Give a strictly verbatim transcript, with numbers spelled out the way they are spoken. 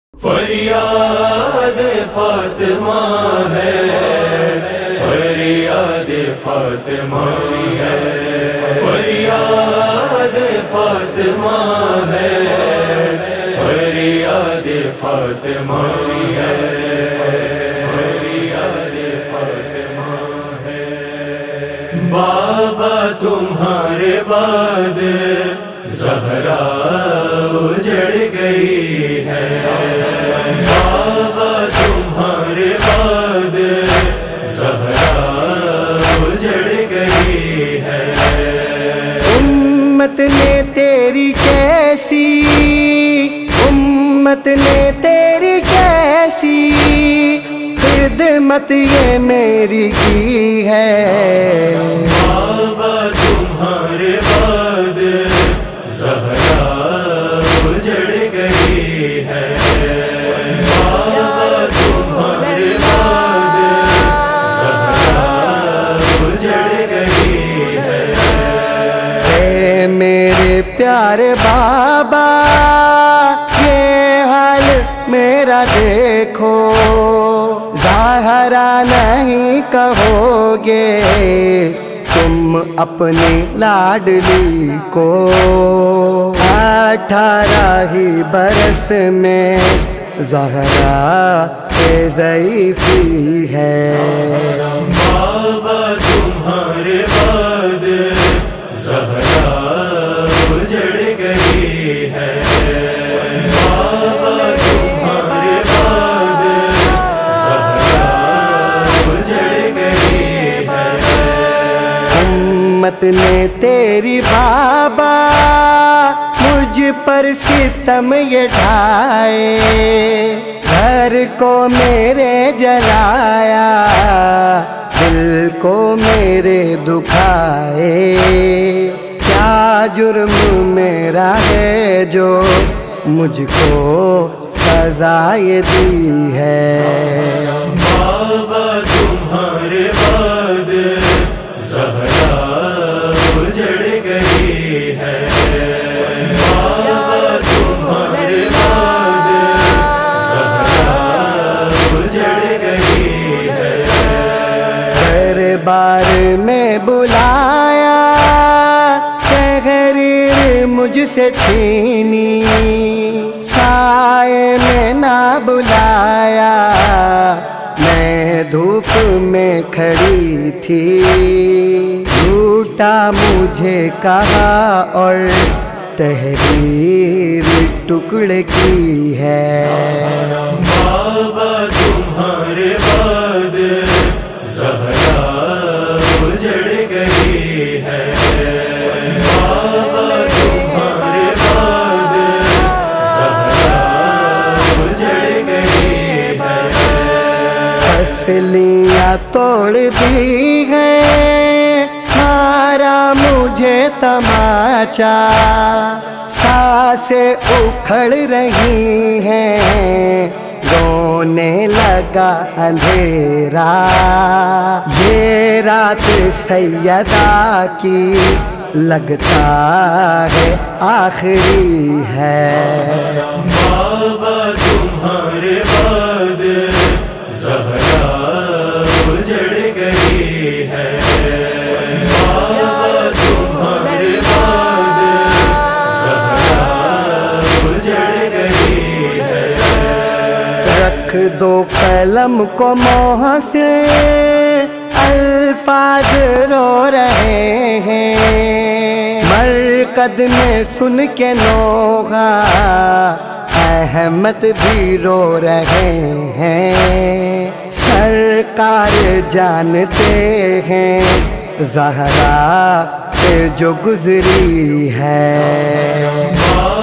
فریاد فاطمہ ہے، فریاد فاطمہ ہے، فریاد فاطمہ ہے، فریاد فاطمہ ہے، فریاد فاطمہ ہے۔ بابا تمہارے بعد زہرا اجڑ گئی ہے، بابا تمہارے بعد زہرا اجڑ گئی ہے۔ امت نے تیری کیسی، امت نے تیری کیسی خدمت یہ میری کی ہے، بابا تمہارے بعد زہرا اجڑ گئی ہے، بابا تمہارے بعد زہرا اجڑ گئی ہے۔ اے میرے پیارے بابا یہ حال میرا دیکھو، زہرا نہیں کہو گے تم اپنی لاڈلی کو، اٹھارہ ہی برس میں زہرا ضعیفی ہے، بابا تمہارے بعد زہرا اجڑ گئی ہے، بابا تمہارے بعد زہرا اجڑ گئی ہے۔ امت نے تیری بابا مجھ پر ستم یہ ڈھائے، گھر کو میرے جلایا، دل کو میرے دکھائے، کیا جرم میرا ہے جو مجھ کو سزا یہ دی ہے، بابا تمہارے بعد زہرا اجڑ گئی ہے، بابا تمہارے بعد زہرا اجڑ گئی ہے۔ دربار میں بلایا، تحریر مجھ سے چھینی، سائے میں نہ بلایا، میں دھوپ میں کھڑی تھی، جھوٹا مجھے کہا اور تحریر ٹکڑے کی ہے، بابا تمہارے بعد زہرا اجڑ گئی ہے، بابا تمہارے بعد زہرا اجڑ گئی ہے۔ پسلیاں توڑ دی ہیں، مارا مجھے تماچا، سانسیں اکھڑ رہی ہیں، رونے لگا اندھیرا، یہ رات سیدہ کی لگتا ہے آخری ہے، بابا تمہارے بعد زہرا اجڑ گئی ہے، بابا تمہارے بعد زہرا اجڑ گئی ہے۔ رکھ دو قلم کو موہ سے، الفاظ رو رہے ہیں، مرقد میں سن کے نوحہ احمد بھی رو رہے ہیں، سرکار جانتے ہیں زہرا سے جو گزری ہے،